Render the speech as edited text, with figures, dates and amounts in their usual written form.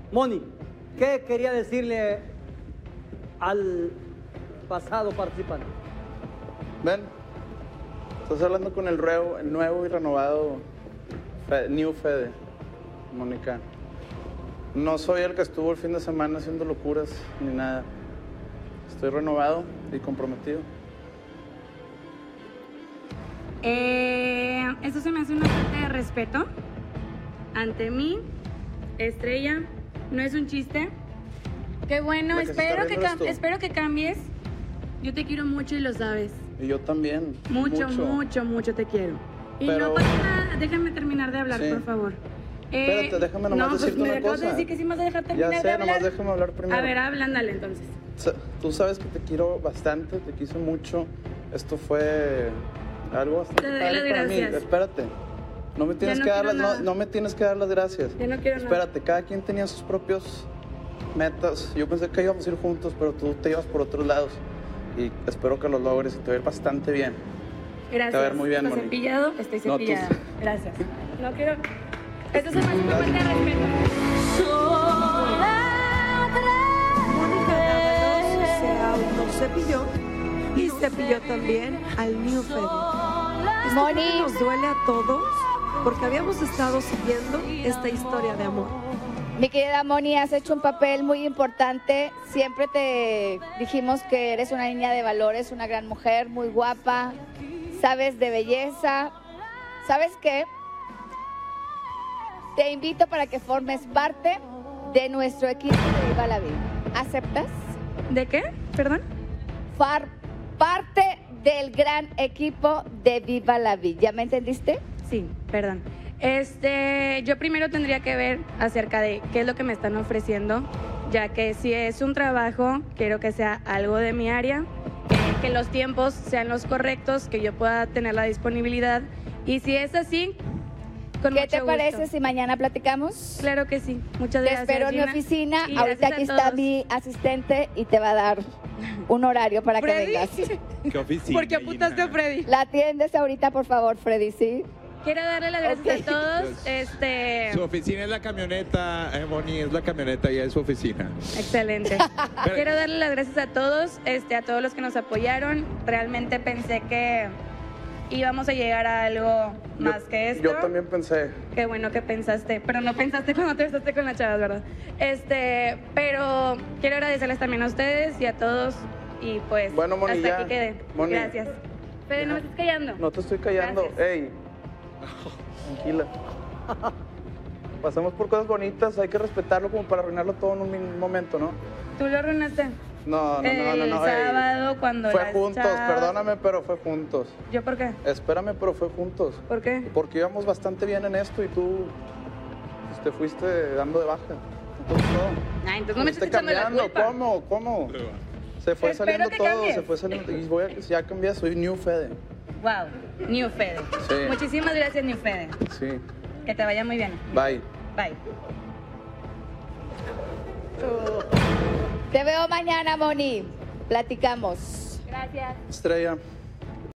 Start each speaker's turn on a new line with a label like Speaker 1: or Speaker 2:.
Speaker 1: Moni, ¿qué quería decirle al pasado participante?
Speaker 2: Ven, estás hablando con el nuevo y renovado New Fede, Mónica. No soy el que estuvo el fin de semana haciendo locuras ni nada. Estoy renovado y comprometido.
Speaker 3: Eso se me hace una falta de respeto ante mí, Estrella. No es un chiste. Qué bueno, espero que cambies. Yo te quiero mucho y lo sabes.
Speaker 2: Y yo también.
Speaker 3: Mucho te quiero. Y
Speaker 2: Pero...
Speaker 3: no pasa nada, déjame terminar de hablar,
Speaker 2: sí.
Speaker 3: por favor.
Speaker 2: Espérate, déjame nomás decirte una cosa.
Speaker 3: Me acabas de decir que sí me vas a dejar terminar
Speaker 2: ya sé,
Speaker 3: de hablar.
Speaker 2: nomás déjame hablar primero.
Speaker 3: A ver, ándale entonces.
Speaker 2: Tú sabes que te quiero bastante, te quise mucho. Esto fue algo bastante
Speaker 3: Te doy
Speaker 2: padre
Speaker 3: las
Speaker 2: para mí.
Speaker 3: gracias.
Speaker 2: Espérate. No me tienes no me tienes que dar las gracias.
Speaker 3: Ya no quiero
Speaker 2: Espérate, cada quien tenía sus propios metas. Yo pensé que íbamos a ir juntos, pero tú te ibas por otros lados. Y espero que lo logres y te va a ir bastante bien.
Speaker 3: Gracias.
Speaker 2: Te va a ver muy bien,
Speaker 3: ¿Estás
Speaker 2: Moni.
Speaker 3: cepillado? Estoy
Speaker 2: No,
Speaker 3: cepillada.
Speaker 2: tú-
Speaker 3: Gracias. No quiero... Esto se me hace una falta de respeto.
Speaker 4: Mónica Dávalos se autocepilló y cepilló también al New Fede. Esto creo que nos duele a todos porque habíamos estado siguiendo esta historia de amor.
Speaker 5: Mi querida Moni, has hecho un papel muy importante. Siempre te dijimos que eres una niña de valores, una gran mujer, muy guapa, sabes de belleza. ¿Sabes qué? Te invito para que formes parte de nuestro equipo de Viva la Vida. ¿Aceptas?
Speaker 3: ¿De qué? ¿Perdón?
Speaker 5: Parte del gran equipo de Viva la Vida. ¿Ya me entendiste?
Speaker 3: Sí, perdón. Yo primero tendría que ver acerca de qué es lo que me están ofreciendo, ya que si es un trabajo, quiero que sea algo de mi área, que los tiempos sean los correctos, que yo pueda tener la disponibilidad. Y si es así, con
Speaker 5: ¿Qué
Speaker 3: mucho
Speaker 5: te parece
Speaker 3: gusto.
Speaker 5: si mañana platicamos?
Speaker 3: Claro que sí. Muchas
Speaker 5: Te
Speaker 3: gracias,
Speaker 5: espero en mi
Speaker 3: Gina.
Speaker 5: oficina.
Speaker 3: Y
Speaker 5: Ahorita
Speaker 3: gracias
Speaker 5: aquí
Speaker 3: a
Speaker 5: está
Speaker 3: todos.
Speaker 5: mi asistente y te va a dar un horario para que
Speaker 3: Freddy.
Speaker 5: vengas.
Speaker 6: ¿Qué oficina?
Speaker 3: ¿Por qué apuntaste a Freddy?
Speaker 5: La atiendes ahorita, por favor, Freddy, ¿sí?
Speaker 3: Quiero darle las gracias a todos.
Speaker 6: Su oficina es la camioneta, Moni, es la camioneta, ya es su oficina.
Speaker 3: Excelente. Quiero darle las gracias a todos, a todos los que nos apoyaron. Realmente pensé que íbamos a llegar a algo más que esto.
Speaker 2: Yo también pensé.
Speaker 3: Qué bueno que pensaste, pero no pensaste cuando te besaste con las chavas, ¿verdad? Pero quiero agradecerles también a ustedes y a todos y pues
Speaker 2: Bueno, Moni,
Speaker 3: hasta
Speaker 2: ya.
Speaker 3: aquí quedé.
Speaker 2: Moni.
Speaker 3: Gracias. Pero no me estés callando.
Speaker 2: No te estoy callando.
Speaker 3: Gracias.
Speaker 2: Ey, tranquila. Pasamos por cosas bonitas, hay que respetarlo como para arruinarlo todo en un momento, ¿no?
Speaker 3: ¿Tú lo arruinaste?
Speaker 2: No.
Speaker 3: El sábado cuando
Speaker 2: Fue
Speaker 3: las
Speaker 2: juntos,
Speaker 3: chavas-
Speaker 2: perdóname, pero fue juntos.
Speaker 3: ¿Yo por qué?
Speaker 2: Espérame, pero fue juntos.
Speaker 3: ¿Por qué?
Speaker 2: Porque íbamos bastante bien en esto y tú pues, te fuiste dando de baja. Entonces, no.
Speaker 3: Entonces no me
Speaker 2: Fuiste
Speaker 3: estás echando la
Speaker 2: cambiando.
Speaker 3: culpa.
Speaker 2: ¿Cómo? Se fue
Speaker 3: Espero
Speaker 2: saliendo
Speaker 3: que
Speaker 2: todo,
Speaker 3: cambies.
Speaker 2: se fue saliendo. Y ya cambié, soy New Fede.
Speaker 3: Wow, New Fede.
Speaker 2: Sí.
Speaker 3: Muchísimas gracias, New Fede.
Speaker 2: Sí.
Speaker 3: Que te vaya muy bien.
Speaker 2: Bye.
Speaker 3: Bye.
Speaker 5: Te veo mañana, Moni. Platicamos.
Speaker 3: Gracias.
Speaker 2: Estrella.